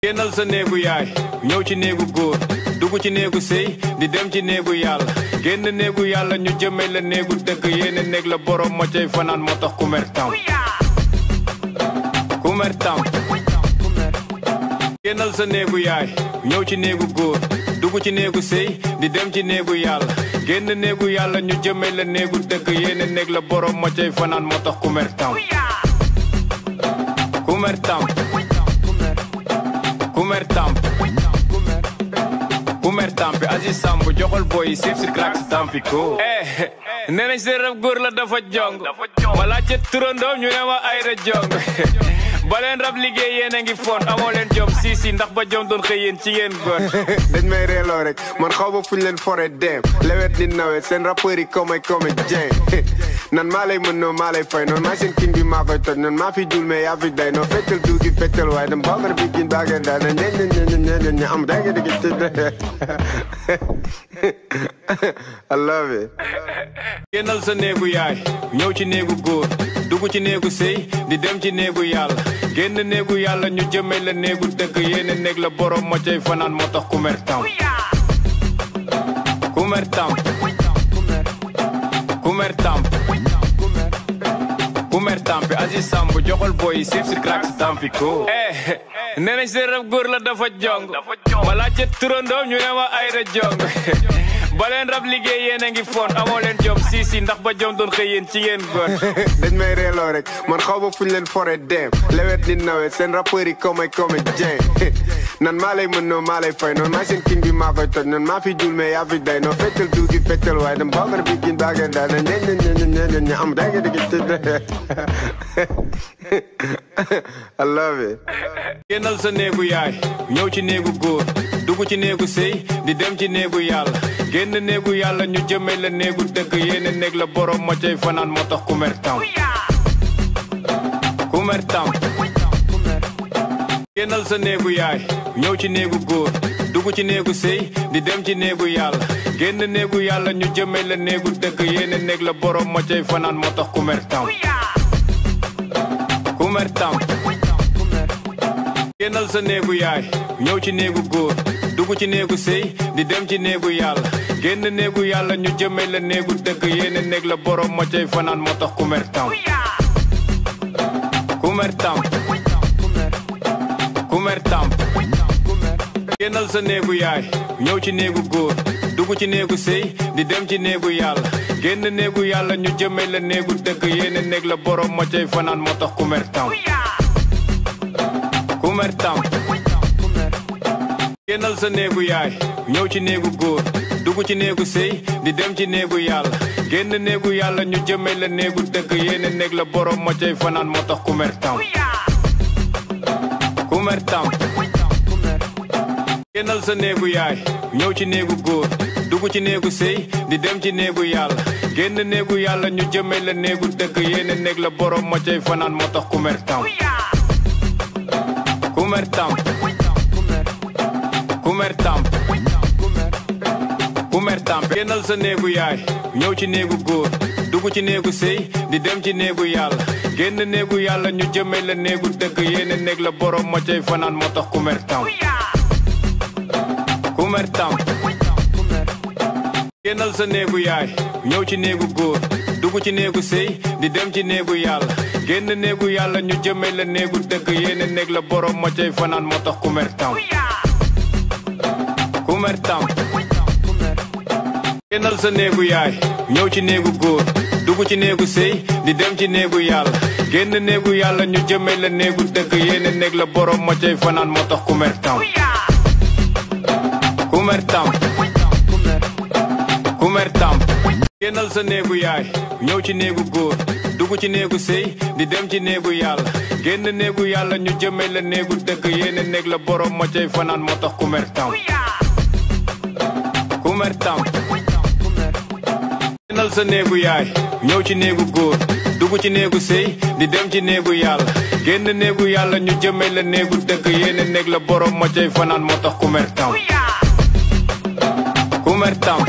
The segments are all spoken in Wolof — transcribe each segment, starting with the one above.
génnal sa néegu yaay ñëw ci néegu góor dugg ci néegu sëy di dem ci néegu yàlla génn néegu yàlla ñu jëmee la néegu dëgg yéene néeg la borom moo cay fanaan moo tax ku mer tam ku mer tam génnal sa néegu yaay ñëw ci néegu góor dugg ci néegu sëy di dem ci néegu yàlla génn néegu yàlla ñu jëmee la néegu dëgg yéene néeg la borom moo cay fanaan moo tax ku mer tam ku mer tam ku mer tam ku mer tampi Aziz Samb joxol boy sif si crack si tampi ko nee nañ seen rab góor la dafa jong ma laajte turandoom ñu ne ma ayra jong ba leen rab liggéey yéen a ngi fon amoo leen jom si ndax ba jom doon xëy yéen ci yéen góor dañ may reeloo rek man xaw ma fuñ leen fore dem lewet ni nawet seen rappeurs yi komay jeng nan maa lay mën noonu maa lay fay noonu maa seen king bi maa koy toj noonu maa fi dul mais yaa fi day noonu feccal duugi feccal waaye dem bokkar bi gin baageen daa na ñe am danga digi I love it. génnal sa néegu yaay ñëw ci néegu góor dugg ci néegu sëy di dem ci néegu yàlla génn néegu yàlla ñu jëmee la néegu dëgg yéene néeg la borom moo cay fanaan moo tax ku mer tam ku mer tam ku mer tam ku mer tampi Aziz Samb joxol boy sif si crack si tampi ko nee nañ seen rab góor la dafa jong ma laajte turandoom ñu ne ma ayra jong ba leen rab liggéey yéen a ngi fon amoo leen jom si ndax ba jom doon xëy yéen ci yéen góor dañ may reeloo rek man xaw ma fuñ leen fore dem lewet ni nawet seen rappeurs yi komay jeng nan maa lay mën noonu maa lay fay noonu maa seen king bi maa koy toj noonu maa fi dul mais yaa fi day noonu feccal duugi feccal waaye dem bokkar bi gin baageen daa na ñe am danga digi I love it. génnal sa néegu yaay ñëw ci néegu góor dugg ci néegu sëy di dem ci néegu yàlla génn néegu yàlla ñu jëmee la néegu dëgg yéene néeg la borom moo cay fanaan moo tax ku mer tam ku mer tam génnal sa néegu yaay ñëw ci néegu góor dugg ci néegu sëy di dem ci néegu yàlla génn néegu yàlla ñu jëmee la néegu dëgg yéene néeg la borom moo cay fanaan moo tax ku mer tam ku mer tam génnal sa néegu yaay ñëw ci néegu góor dugg ci néegu sëy di dem ci néegu yàlla génn néegu yàlla ñu jëmee la néegu dëgg yéene néeg la borom moo cay fanaan moo tax ku mer tam ku mer tam ku mer tam génnal sa néegu yaay ñëw ci néegu góor dugg ci néegu sëy di dem ci néegu yàlla génn néegu yàlla ñu jëmee la néegu dëgg yéene néeg la borom moo cay fanaan moo tax ku mer tam ku mer tam génnal sa néegu yaay ñëw ci néegu góor dugg ci néegu sëy di dem ci néegu yàlla génn néegu yàlla ñu jëmee la néegu dëgg yéene néeg la borom moo cay fanaan moo tax ku mer tam ku mer tam génnal sa néegu yaay ñëw ci néegu góor dugg ci néegu sëy di dem ci néegu yàlla génn néegu yàlla ñu jëmee la néegu dëgg yéene néeg la borom moo cay fanaan moo tax ku mer tam ku mer tam ku mer tam ku mer tam génnal sa néegu yaay ñëw ci néegu góor dugg ci néegu sëy di dem ci néegu yàlla génn néegu yàlla ñu jëmee la néegu dëgg yéene néeg la borom moo cay fanaan moo tax ku mer tam ku mer tam génnal sa néegu yaay ñëw ci néegu góor dugg ci néegu sëy di dem ci néegu yàlla génn néegu yàlla ñu jëmee la néegu dëgg yéene néeg la borom moo cay fanaan moo tax ku mer tam ku mer tam génnal sa néegu yaay ñëw ci néegu góor dugg ci néegu sëy di dem ci néegu yàlla génn néegu yàlla ñu jëmee la néegu dëgg yéene néeg la borom moo cay fanaan moo tax ku mer tam ku mer tam ku mer tam génnal sa néegu yaay ñëw ci néegu góor dugg ci néegu sëy di dem ci néegu yàlla génn néegu yàlla ñu jëmee la néegu dëgg yéene néeg la borom moo cay fanaan moo tax ku mer tam ku mer tam génnal sa néegu yaay ñëw ci néegu góor dugg ci néegu sëy di dem ci néegu yàlla génn néegu yàlla ñu jëmee la néegu dëgg yéene néeg la borom moo cay fanaan moo tax ku mer tam ku mer tam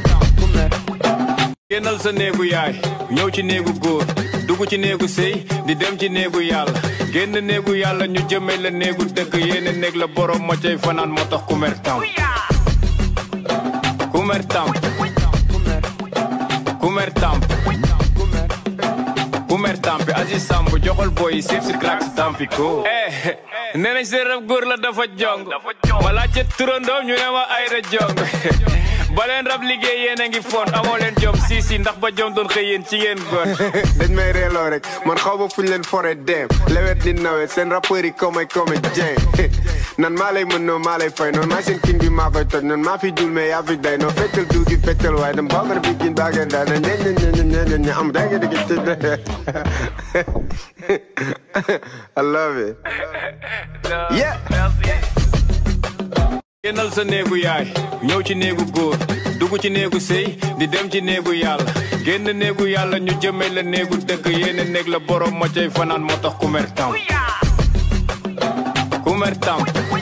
génnal sa néegu yaay ñëw ci néegu góor dugg ci néegu sëy di dem ci néegu yàlla génn néegu yàlla ñu jëmee la néegu dëgg yéene néeg la borom ma cay fanaan moo tax ku mer tam ku mer tam ku mer tam ku mer tam bi Aziz Samb joxol boy sif si crack tampi ko nee nañ seen rab góor la dafa jong ma laajte turandoom ñu ne ma Ayra jong ba leen rab liggéey yéen a ngi fon amoo leen jom si ndax ba jom doon xëy yéen ci yéen góor dañ may reeloo rek man xaw ma fuñ leen fore dem lewet ni nawet seen rappeurs yi komay jeng nan maa lay mën noo maa lay fay noonu maa seen king bi maa koy toj noonu maa fi dul mais yaa fi day noonu feccal duugi feccal waaye dem bokkar bi gin baageen daa na ñe am danga digi tëdd I love it yeah génnal sa néegu yaay ñëw ci néegu góor dugg ci néegu sëy di dem ci néegu yàlla génn néegu yàlla ñu jëmee la néegu dëgg yéene néeg la borom ma cay fanaan moo tax ku mer tam ku mer tam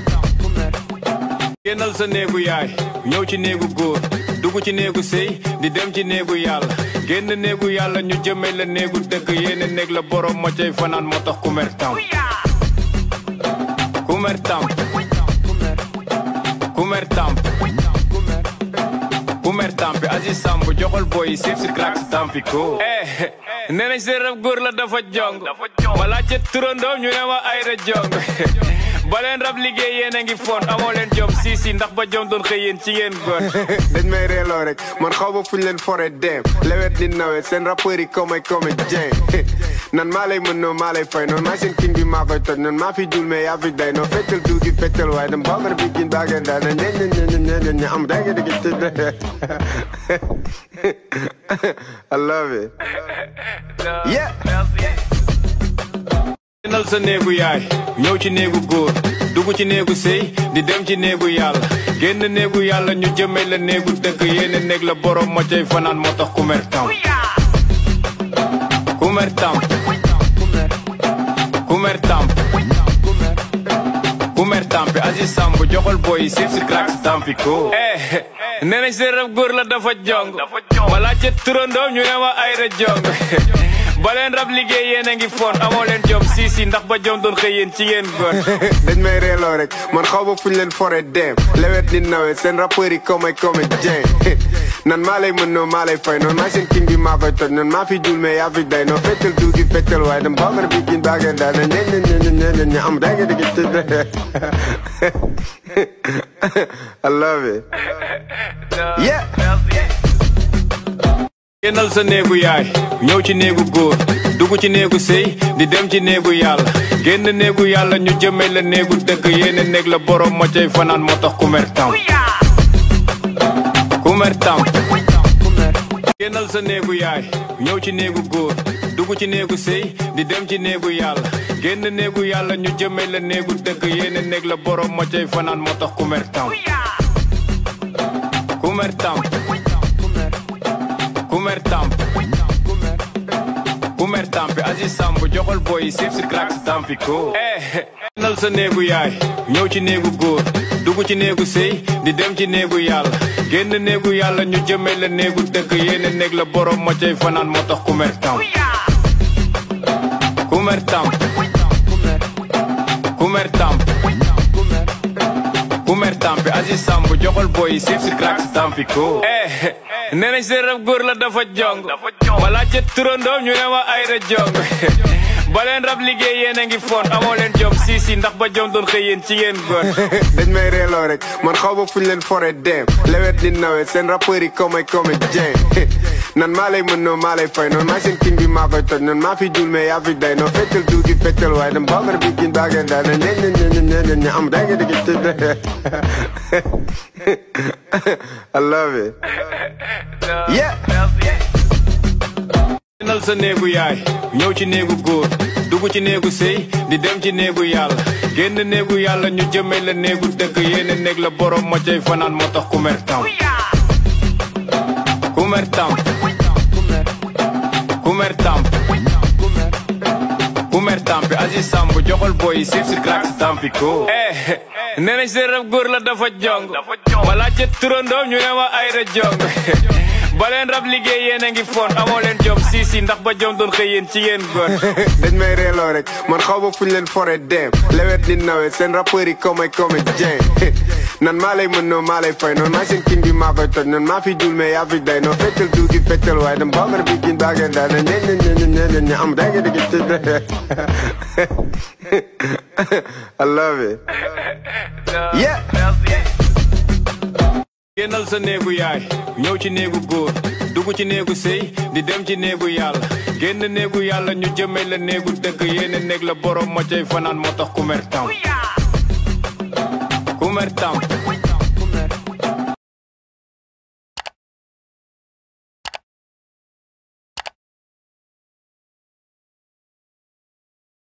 génnal sa néegu yaay ñëw ci néegu góor dugg ci néegu sëy di dem ci néegu yàlla génn néegu yàlla ñu jëmee la néegu dëgg yéene néeg la borom ma cay fanaan moo tax ku mer tam ku mer tam ku mer tam ku mer tam bi Aziz Samb joxol boy sif si crack tampi ko nee nañ seen rab góor la dafa jong ma laajte turandoom ñu ne ma Ayra jong ba leen rab liggéey yéen a ngi fon amoo leen jom si ndax ba jom doon xëy yéen ci yéen góor dañ may reeloo rek man xaw ma fuñ leen fore dem lewet ni nawet seen rappeurs yi komay jeng nan maa lay mën noo maa lay fay noonu maa seen king bi maa koy toj noonu maa fi dul mais yaa fi day noonu feccal duugi feccal waaye dem bokkar bi gin baageen daa na ñe am danga digi tëdd I love it yeah génnal sa néegu yaay ñëw ci néegu góor dugg ci néegu sëy di dem ci néegu yàlla génn néegu yàlla ñu jëmee la néegu dëgg yéene néeg la borom ma cay fanaan moo tax ku mer tam ku mer tam ku mer tam ku mer tam bi Aziz Samb joxol boy sif si crack tampi ko nee nañ seen rab góor la dafa jong ma laajte turandoom ñu ne ma Ayra jong ba leen rab liggéey yéen a ngi fon amoo leen jom si ndax ba jom doon xëy yéen ci yéen góor dañ may reeloo rek man xaw ma fuñ leen fore dem lewet ni nawet seen rappeurs yi komay jeng nan maa lay mën noo maa lay fay noonu maa seen king bi maa koy toj noonu maa fi dul mais yaa fi day noonu feccal duugi feccal waaye dem bokkar bi gin baageen daa na ñe am danga digi tëdd I love it yeah génnal sa néegu yaay ñëw ci néegu góor dugg ci néegu sëy di dem ci néegu yàlla génn néegu yàlla ñu jëmee la néegu dëgg yéene néeg la borom ma cay fanaan moo tax ku mer tam ku mer tam génnal sa néegu yaay ñëw ci néegu góor dugg ci néegu sëy di dem ci néegu yàlla génn néegu yàlla ñu jëmee la néegu dëgg yéene néeg la borom ma cay fanaan moo tax ku mer tam ku mer tam ku mer tam ku mer tam bi Aziz Samb joxol boy sif si crack tampi ko génnal sa néegu yaay ñëw ci néegu góor dugg ci néegu sëy di dem ci néegu yàlla génn néegu yàlla ñu jëmee la néegu dëgg yéene néeg la borom ma cay fanaan moo tax ku mer tam ku mer tam ku mer tam ku mer tam bi Aziz Samb joxol boy sif si crack tampi ko nee nañ seen rab góor la dafa jong ma laajte turandoom ñu ne ma Ayra jong ba leen rab liggéey yéen a ngi fon amoo leen jom si ndax ba jom doon xëy yéen ci yéen góor dañ may reeloo rek man xaw ma fuñ leen fore dem lewet ni nawet seen rappeurs yi komay jeng nan maa lay mën noo maa lay fay noonu maa seen king bi maa koy toj noonu maa fi dul mais yaa fi day noonu feccal duugi feccal waaye dem bokkar bi gin baageen daa na ñe am danga digi tëdd I love it yeah génnal sa néegu yaay ñëw ci néegu góor dugg ci néegu sëy di dem ci néegu yàlla génn néegu yàlla ñu jëmee la néegu dëgg yéene néeg la borom ma cay fanaan moo tax ku mer tam ku mer tam ku mer tam ku mer tam bi Aziz Samb joxol boy sif si crack tampi ko nee nañ seen rab góor la dafa jong ma laajte turandoom ñu ne ma Ayra jong baleen rab liggéey yéen a ngi fon amoo leen jom si ndax ba jom doon xëy yéen ci yéen gon dañ may reeloo rek man xaw ma fuñ leen fore dem lewet ni nawet seen rappeurs yi comédien nan maa lay mën noonu maa lay fay noonu maa seen king bi maa koy toj noonu maa fi dul mais yaa fi day noonu fettal tuuti fettal waaye dem bambar bi gin baageen daal na ñe am day nga dégg I love it yeah génnal sa néegu yaay ñëw ci néegu góor dugg ci néegu sëy di dem ci néegu yàlla génn néegu yàlla ñu jëmee la néegu dëgg yéene néeg la borom ma cay fanaan moo tax ku mer tam